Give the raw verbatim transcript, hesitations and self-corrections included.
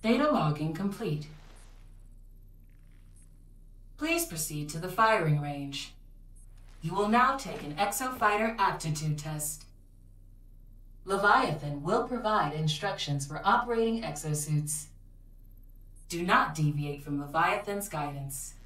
Data logging complete. Please proceed to the firing range. You will now take an Exofighter aptitude test. Leviathan will provide instructions for operating exosuits. Do not deviate from Leviathan's guidance.